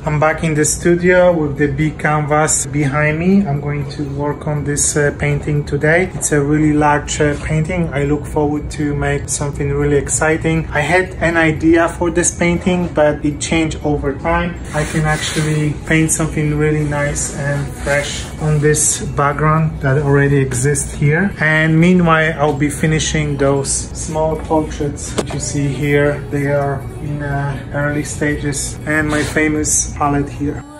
I'm back in the studio with the big canvas behind me. I'm going to work on this painting today. It's a really large painting. I look forward to make something really exciting. I had an idea for this painting, but it changed over time. I can actually paint something really nice and fresh on this background that already exists here. And meanwhile, I'll be finishing those small portraits that you see here. They are in early stages, and my famous palette here.